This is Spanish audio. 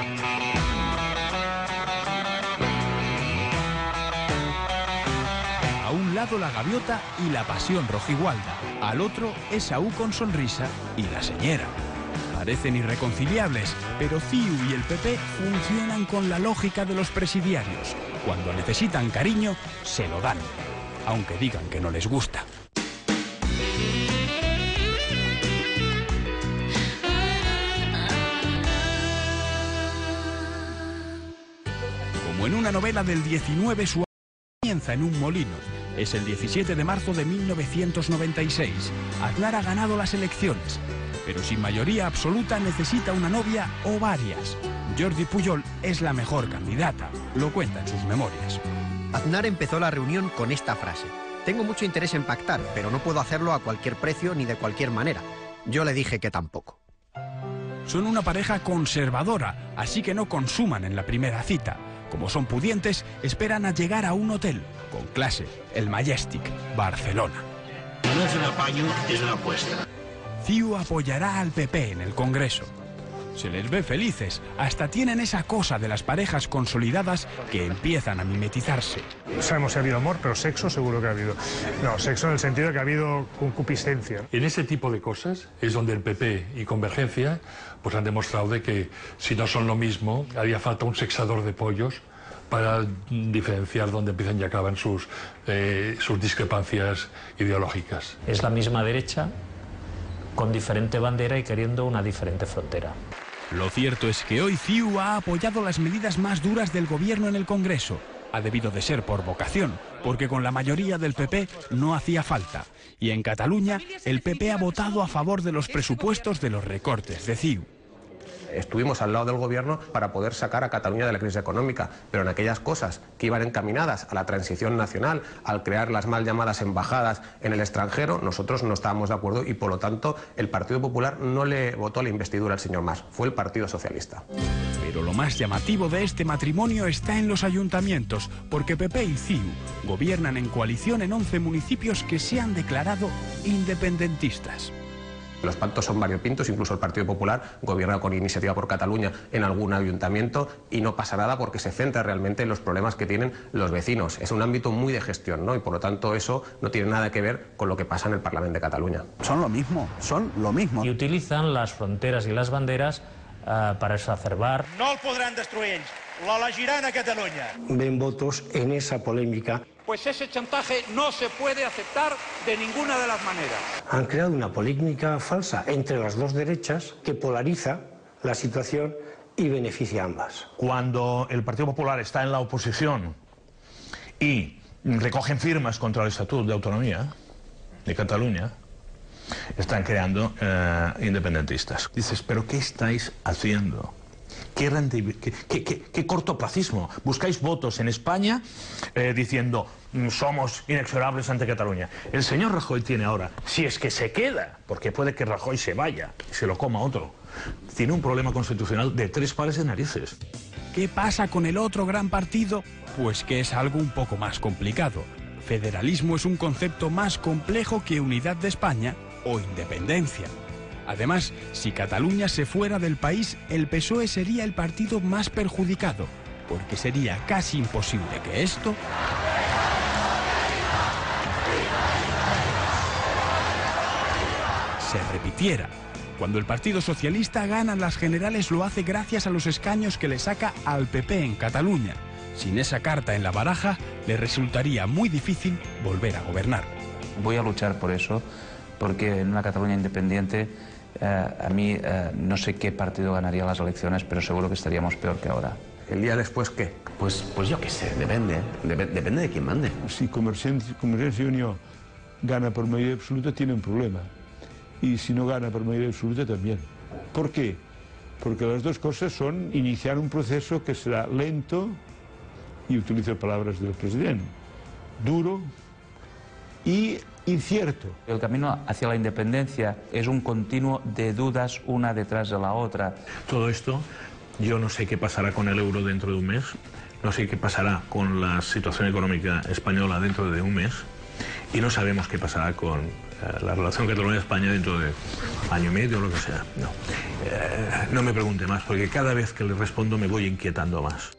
A un lado la gaviota y la pasión rojigualda, al otro Esaú con sonrisa y la señera. Parecen irreconciliables, pero CiU y el PP funcionan con la lógica de los presidiarios. Cuando necesitan cariño, se lo dan, aunque digan que no les gusta. Como en una novela del 19, su comienza en un molino. Es el 17 de marzo de 1996. Aznar ha ganado las elecciones, pero sin mayoría absoluta necesita una novia o varias. Jordi Pujol es la mejor candidata, lo cuenta en sus memorias. Aznar empezó la reunión con esta frase: tengo mucho interés en pactar, pero no puedo hacerlo a cualquier precio ni de cualquier manera. Yo le dije que tampoco. Son una pareja conservadora, así que no consuman en la primera cita. Como son pudientes, esperan a llegar a un hotel, con clase, el Majestic, Barcelona. No es un apaño, es una apuesta. CiU apoyará al PP en el Congreso. Se les ve felices, hasta tienen esa cosa de las parejas consolidadas que empiezan a mimetizarse. No sabemos si ha habido amor, pero sexo seguro que ha habido. No, sexo en el sentido de que ha habido concupiscencia. En ese tipo de cosas es donde el PP y Convergencia pues han demostrado de que si no son lo mismo, haría falta un sexador de pollos para diferenciar dónde empiezan y acaban sus discrepancias ideológicas. Es la misma derecha, con diferente bandera y queriendo una diferente frontera. Lo cierto es que hoy CiU ha apoyado las medidas más duras del gobierno en el Congreso. Ha debido de ser por vocación, porque con la mayoría del PP no hacía falta. Y en Cataluña, el PP ha votado a favor de los presupuestos de los recortes de CiU. Estuvimos al lado del gobierno para poder sacar a Cataluña de la crisis económica, pero en aquellas cosas que iban encaminadas a la transición nacional, al crear las mal llamadas embajadas en el extranjero, nosotros no estábamos de acuerdo y por lo tanto el Partido Popular no le votó la investidura al señor Mas, fue el Partido Socialista. Pero lo más llamativo de este matrimonio está en los ayuntamientos, porque PP y CiU gobiernan en coalición en 11 municipios que se han declarado independentistas. Los pactos son variopintos, incluso el Partido Popular gobierna con Iniciativa por Cataluña en algún ayuntamiento y no pasa nada porque se centra realmente en los problemas que tienen los vecinos. Es un ámbito muy de gestión, ¿no? Y por lo tanto eso no tiene nada que ver con lo que pasa en el Parlamento de Cataluña. Son lo mismo. Y utilizan las fronteras y las banderas para exacerbar. No el podran destruir ells, l'elegiran a Catalunya. Ven votos en esa polémica. Pues ese chantaje no se puede aceptar de ninguna de las maneras. Han creado una polémica falsa entre las dos derechas que polariza la situación y beneficia a ambas. Cuando el Partido Popular está en la oposición y recogen firmas contra el Estatuto de Autonomía de Cataluña, están creando independentistas. Dices, ¿pero qué estáis haciendo? ¿Qué cortoplacismo? Buscáis votos en España diciendo somos inexorables ante Cataluña. El señor Rajoy tiene ahora, si es que se queda, porque puede que Rajoy se vaya y se lo coma otro, tiene un problema constitucional de 3 pares de narices. ¿Qué pasa con el otro gran partido? Pues que es algo un poco más complicado. Federalismo es un concepto más complejo que unidad de España o independencia. Además, si Cataluña se fuera del país, el PSOE sería el partido más perjudicado, porque sería casi imposible que esto se repitiera. Cuando el Partido Socialista gana las generales lo hace gracias a los escaños que le saca al PP en Cataluña. Sin esa carta en la baraja, le resultaría muy difícil volver a gobernar. Voy a luchar por eso, porque en una Cataluña independiente a mí no sé qué partido ganaría las elecciones, pero seguro que estaríamos peor que ahora. ¿El día después qué? Pues yo qué sé, depende de quién mande. Si Convergencia y Unión gana por mayoría absoluta, tiene un problema. Y si no gana por mayoría absoluta, también. ¿Por qué? Porque las dos cosas son iniciar un proceso que será lento, y utilizo palabras del presidente, duro y incierto. El camino hacia la independencia es un continuo de dudas una detrás de la otra. Todo esto, yo no sé qué pasará con el euro dentro de un mes, no sé qué pasará con la situación económica española dentro de un mes, y no sabemos qué pasará con la relación Cataluña-España dentro de año y medio o lo que sea. No me pregunte más, porque cada vez que le respondo me voy inquietando más.